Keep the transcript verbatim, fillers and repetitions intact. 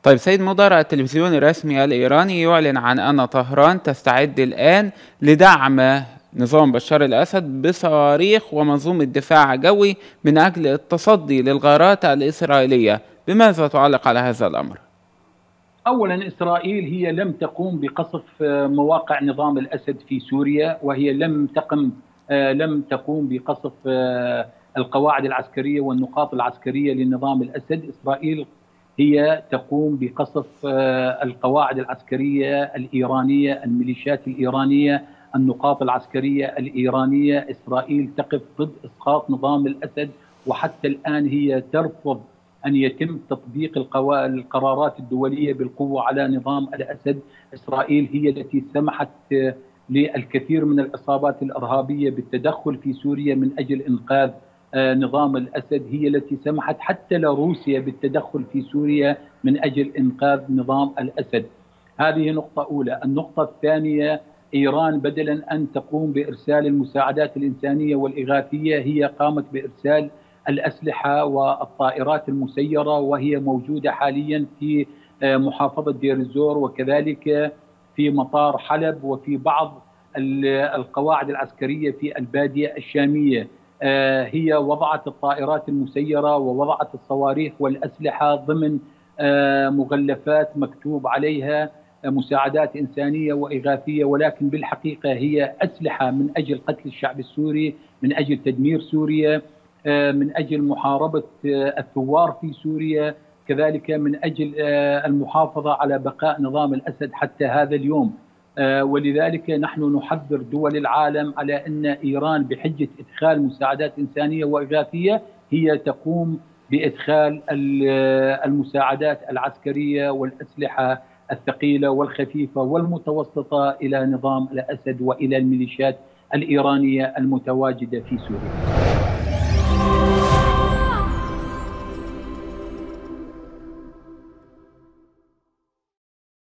طيب سيد مدير التلفزيون الرسمي الإيراني يعلن عن أن طهران تستعد الآن لدعم نظام بشار الأسد بصواريخ ومنظومة دفاع جوي من أجل التصدي للغارات الإسرائيلية. بماذا تعلق على هذا الأمر؟ أولا، إسرائيل هي لم تقوم بقصف مواقع نظام الأسد في سوريا، وهي لم تقم لم تقوم بقصف القواعد العسكرية والنقاط العسكرية لنظام الأسد. إسرائيل هي تقوم بقصف القواعد العسكرية الإيرانية، الميليشيات الإيرانية، النقاط العسكرية الإيرانية. إسرائيل تقف ضد إسقاط نظام الأسد، وحتى الآن هي ترفض أن يتم تطبيق القرارات الدولية بالقوة على نظام الأسد. إسرائيل هي التي سمحت للكثير من العصابات الإرهابية بالتدخل في سوريا من أجل إنقاذ نظام الأسد. هي التي سمحت حتى لروسيا بالتدخل في سوريا من أجل إنقاذ نظام الأسد. هذه نقطة أولى. النقطة الثانية، إيران بدلا أن تقوم بإرسال المساعدات الإنسانية والإغاثية، هي قامت بإرسال الأسلحة والطائرات المسيرة، وهي موجودة حاليا في محافظة دير الزور، وكذلك في مطار حلب، وفي بعض القواعد العسكرية في البادية الشامية. هي وضعت الطائرات المسيرة ووضعت الصواريخ والأسلحة ضمن مغلفات مكتوب عليها مساعدات إنسانية وإغاثية، ولكن بالحقيقة هي أسلحة من أجل قتل الشعب السوري، من أجل تدمير سوريا، من أجل محاربة الثوار في سوريا، كذلك من أجل المحافظة على بقاء نظام الأسد حتى هذا اليوم. ولذلك نحن نحذر دول العالم على أن إيران بحجة إدخال مساعدات إنسانية وإغاثية هي تقوم بإدخال المساعدات العسكرية والأسلحة الثقيلة والخفيفة والمتوسطة إلى نظام الأسد وإلى الميليشيات الإيرانية المتواجدة في سوريا.